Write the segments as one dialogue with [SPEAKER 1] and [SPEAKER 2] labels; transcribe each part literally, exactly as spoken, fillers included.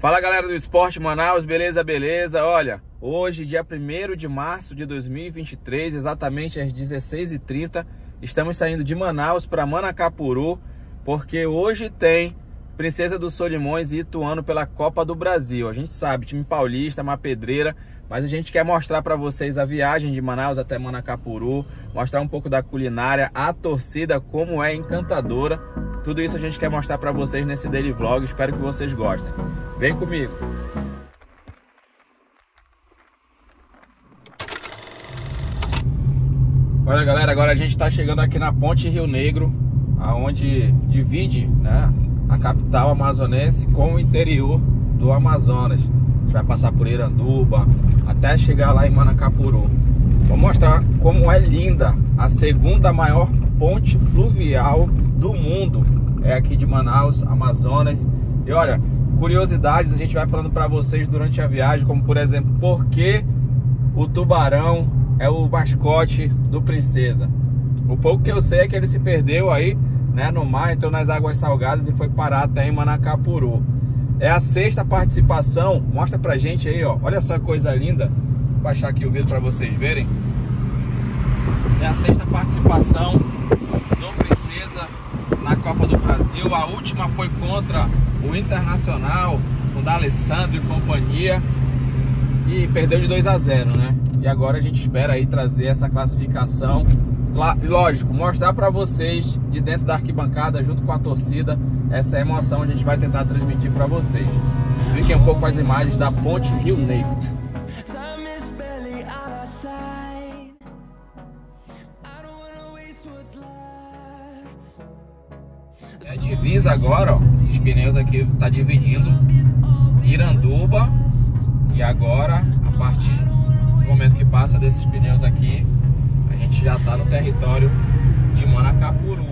[SPEAKER 1] Fala galera do Esporte Manaus, beleza, beleza? Olha, hoje dia primeiro de março de dois mil e vinte e três, exatamente às dezesseis e trinta, estamos saindo de Manaus para Manacapuru, porque hoje tem Princesa dos Solimões e Ituano pela Copa do Brasil. A gente sabe, time paulista, uma pedreira, mas a gente quer mostrar para vocês a viagem de Manaus até Manacapuru, mostrar um pouco da culinária, a torcida, como é encantadora. Tudo isso a gente quer mostrar para vocês nesse daily vlog, espero que vocês gostem. Vem comigo! Olha galera, agora a gente está chegando aqui na Ponte Rio Negro, aonde divide, né, a capital amazonense com o interior do Amazonas. A gente vai passar por Iranduba até chegar lá em Manacapuru. Vou mostrar como é linda a segunda maior ponte fluvial do mundo. É aqui de Manaus, Amazonas. E olha, curiosidades a gente vai falando para vocês durante a viagem, como por exemplo, por que o tubarão é o mascote do Princesa. O pouco que eu sei é que ele se perdeu aí, né, no mar, entrou nas águas salgadas e foi parar até em Manacapuru. É a sexta participação, mostra pra gente aí, ó. Olha só que coisa linda. Vou baixar aqui o vídeo para vocês verem. É a sexta participação do Princesa na Copa do Brasil. A última foi contra o Internacional, com o D'Alessandro e companhia, e perdeu de dois a zero, né? E agora a gente espera aí trazer essa classificação. Lógico, mostrar para vocês de dentro da arquibancada, junto com a torcida, essa emoção a gente vai tentar transmitir para vocês. Fiquem um pouco com as imagens da Ponte Rio Negro. É divisa agora, ó. Esses pneus aqui tá dividindo Iranduba, e agora, a partir do momento que passa desses pneus aqui, a gente já tá no território de Manacapuru.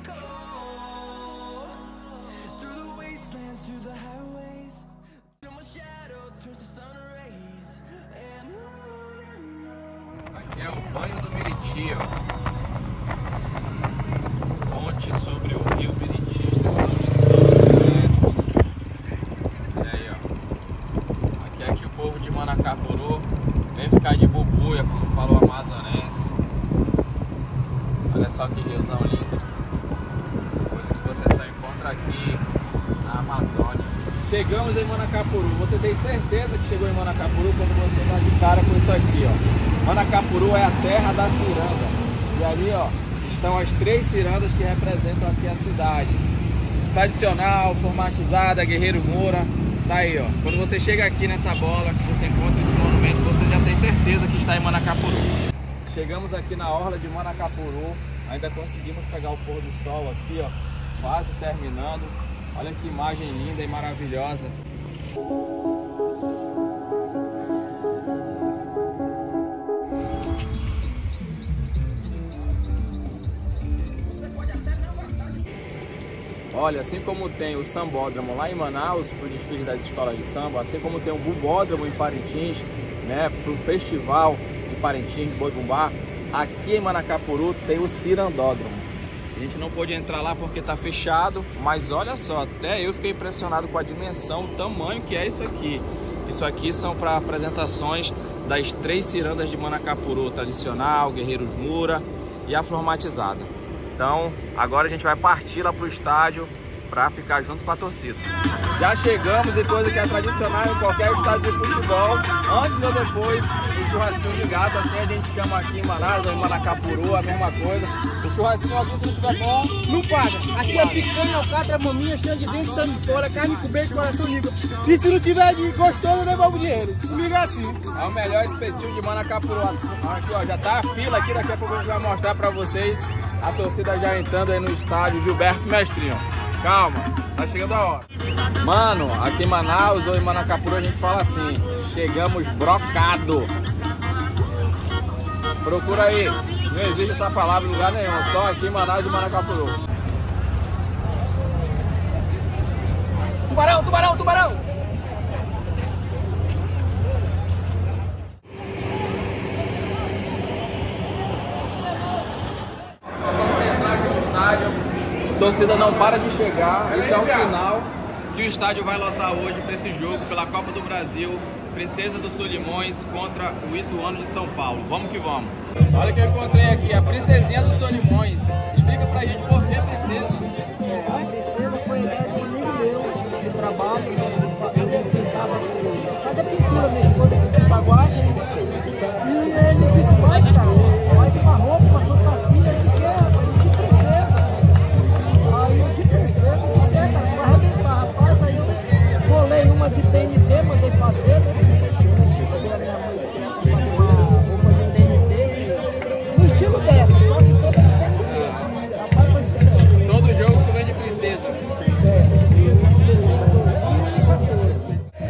[SPEAKER 1] Aqui é o banho do Meriti, ó. Ponte sobre o rio Meriti, estação de São José. E aí, ó. Aqui é que o povo de Manacapuru vem ficar de bubuia, como fala o amazonense. Olha só que riozão lindo. Coisa que você só encontra aqui na Amazônia. Chegamos em Manacapuru. Você tem certeza que chegou em Manacapuru quando você dá de cara com isso aqui, ó. Manacapuru é a terra da ciranda. E ali, ó, estão as três cirandas que representam aqui a cidade. Tradicional, formatizada, Guerreiro Moura. Tá aí, ó. Quando você chega aqui nessa bola, que você encontra esse monumento, você já tem certeza que está em Manacapuru. Chegamos aqui na orla de Manacapuru. Ainda conseguimos pegar o pôr do sol aqui, ó. Quase terminando. Olha que imagem linda e maravilhosa. Olha, assim como tem o sambódromo lá em Manaus para o desfile das escolas de samba, assim como tem o bubódromo em Parintins, né, para o festival de Parintins, de Boi Bumbá, aqui em Manacapuru tem o cirandódromo. A gente não pôde entrar lá porque está fechado, mas olha só, até eu fiquei impressionado com a dimensão, o tamanho que é isso aqui. Isso aqui são para apresentações das três cirandas de Manacapuru, tradicional, Guerreiros Moura e a formatizada. Então, agora a gente vai partir lá para o estádio para ficar junto com a torcida. Já chegamos, e coisa que é tradicional em qualquer estádio de futebol, antes ou depois do churrasquinho de gato, assim a gente chama aqui em Manaus, ou em Manacapuru, a mesma coisa. O churrasquinho aqui, se não tiver bom,
[SPEAKER 2] não paga. Aqui é picanha, alcatra, maminha, cheia de dente, sangue de fora, carne com beijo, coração líquido. E se não tiver de gostoso, eu devolvo o dinheiro. Comigo é assim.
[SPEAKER 1] É o melhor espetinho de Manacapuru. Aqui, ó, já tá a fila aqui, daqui a pouco a gente vai mostrar pra vocês. A torcida já entrando aí no estádio Gilberto Mestrinho. Calma, tá chegando a hora. Mano, aqui em Manaus ou em Manacapuru a gente fala assim: chegamos brocado. Procura aí, não existe essa palavra em lugar nenhum, só aqui em Manaus e Manacapuru. Tubarão, tubarão, tubarão! A torcida não para de chegar, isso é um sinal que o estádio vai lotar hoje para esse jogo pela Copa do Brasil, Princesa do Solimões contra o Ituano de São Paulo. Vamos que vamos. Olha o que eu encontrei aqui, a Princesinha do Solimões. Explica pra gente por que Princesa.
[SPEAKER 3] É, a Princesa foi a ideia de um amigo meu de trabalho, ele pintava, fazia pintura, minha esposa aqui de Baguache, e ele disse, vai cara, faz uma roupa, uma fantasia, ele quer de princesa. Aí eu de princesa, eu disse, é cara, vai arrebentar, rapaz, aí eu bolei uma de T N T, mandei fazer, né? A minha mãe de criança fazer uma roupa de T N T, no estilo dessa, só que toda de T N T. Rapaz, foi sucesso.
[SPEAKER 1] Todo jogo tu vem de princesa.
[SPEAKER 3] É, e eu comecei em dois mil e quatorze.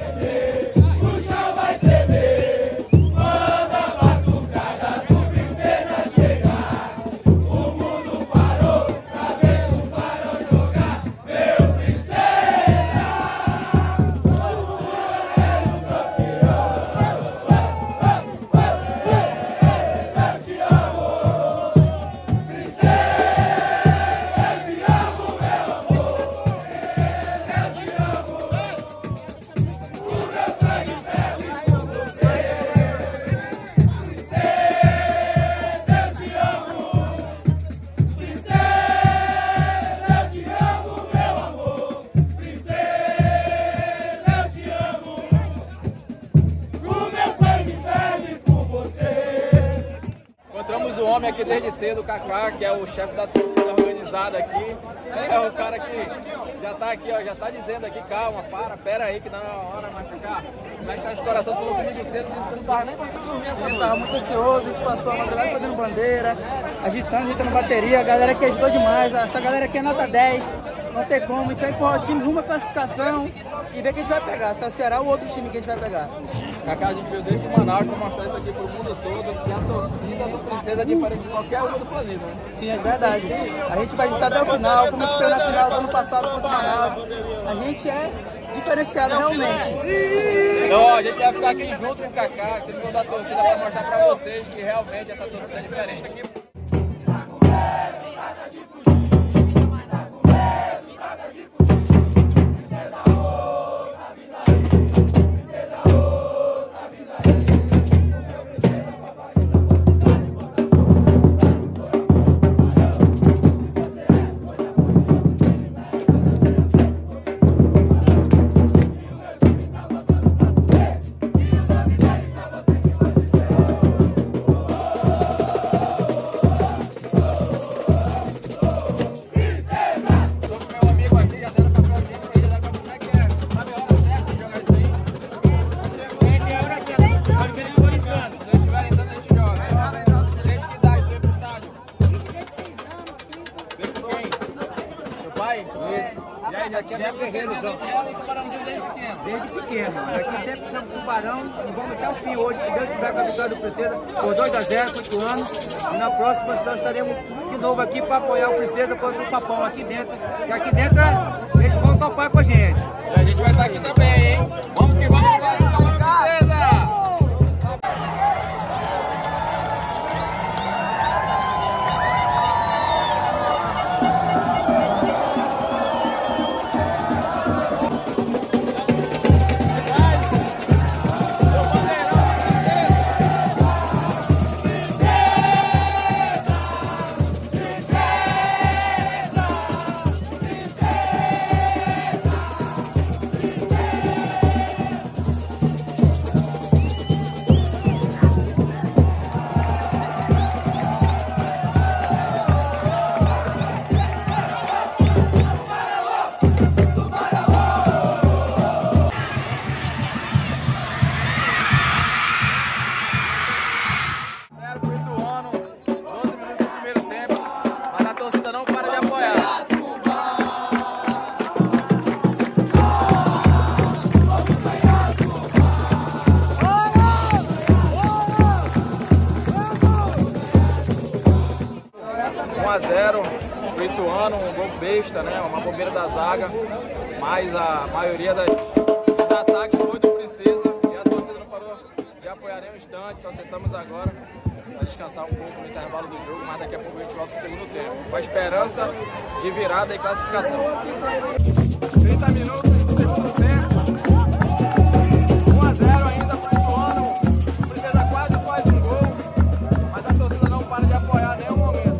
[SPEAKER 1] Encontramos o homem aqui desde cedo, o Kaká, que é o chefe da torcida organizada aqui. É o cara que já tá aqui, ó, já tá dizendo aqui, calma, para, pera aí que dá uma hora, mas Kaká, como é que tá esse coração? Tu falou comigo cedo, disse que não tava nem conseguindo dormir essa noite.
[SPEAKER 3] Tava muito ansioso, a gente passou a madrugada fazendo bandeira, agitando, agitando bateria, a galera aqui ajudou demais, essa galera aqui é nota dez, não tem como, a gente vai empurrar o time rumo à classificação e ver quem a gente vai pegar, se é o Ceará ou outro time que a gente vai pegar.
[SPEAKER 1] Kaká, a gente veio desde Manaus para mostrar isso aqui pro mundo todo, que a torcida do Princesa é diferente de qualquer uma do planeta, né?
[SPEAKER 3] Sim, é verdade. A gente vai estar até o final, como a gente fez na final do ano passado contra o Manaus. A gente é diferenciado realmente.
[SPEAKER 1] Então, ó, a gente vai ficar aqui junto com o Kaká, aqui no mundo da torcida, para mostrar para vocês que realmente essa torcida é diferente.
[SPEAKER 3] Esse. Aqui é guerreirozão. Desde pequeno. Aqui sempre somos tubarão e vamos até o fim hoje, se Deus quiser, com a vitória do Princesa, por dois a zero contra o Ituano. E na próxima nós estaremos de novo aqui para apoiar o Princesa contra o Papão aqui dentro. E aqui dentro eles vão topar com a gente.
[SPEAKER 1] E a gente vai estar aqui também, hein? Vamos que vamos, Princesa! um a zero pro Ituano, um gol besta, né? Uma bobeira da zaga, mas a maioria das, dos ataques foi do Princesa e a torcida não parou de apoiar nem um instante, só sentamos agora para descansar um pouco no intervalo do jogo, mas daqui a pouco a gente volta pro segundo tempo, com a esperança de virada e classificação. trinta minutos. segundo tempo. um a zero ainda para o Ituano. O Princesa quase faz um gol, mas a torcida não para de apoiar em nenhum momento.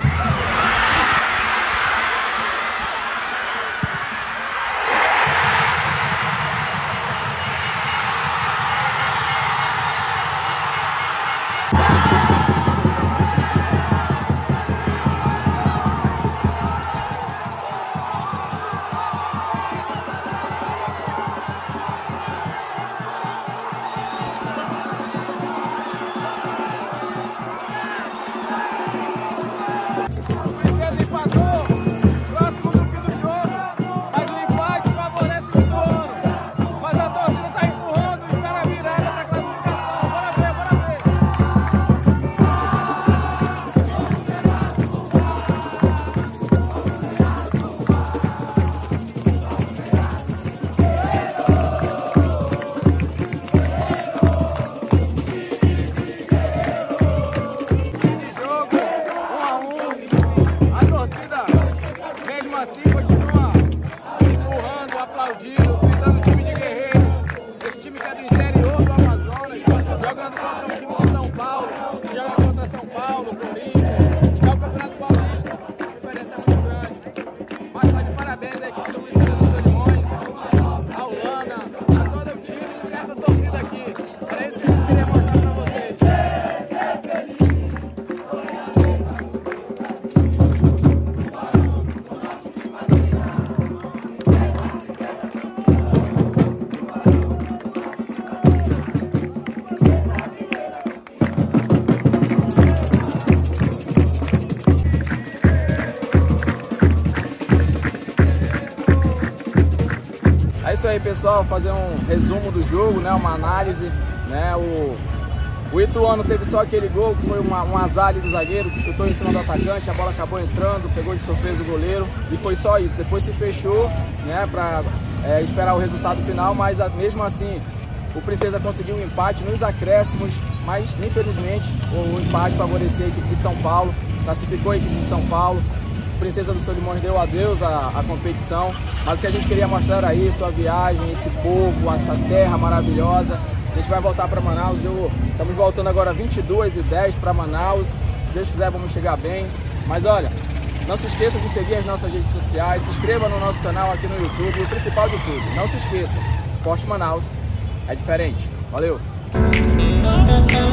[SPEAKER 1] É isso aí, pessoal, fazer um resumo do jogo, né, uma análise, né, o, o Ituano teve só aquele gol, que foi uma, um azar ali do zagueiro, que chutou em cima do atacante, a bola acabou entrando, pegou de surpresa o goleiro, e foi só isso. Depois se fechou, né, para é, esperar o resultado final, mas a, mesmo assim o Princesa conseguiu um empate nos acréscimos, mas infelizmente o, o empate favorecia a equipe de São Paulo, classificou a equipe de São Paulo. Princesa do Solimões deu adeus à, à competição, mas o que a gente queria mostrar era isso, a viagem, esse povo, essa terra maravilhosa. A gente vai voltar para Manaus, eu, estamos voltando agora vinte e duas e dez para Manaus, se Deus quiser vamos chegar bem. Mas olha, não se esqueça de seguir as nossas redes sociais, se inscreva no nosso canal aqui no YouTube, e o principal de tudo, não se esqueça, Esporte Manaus é diferente. Valeu!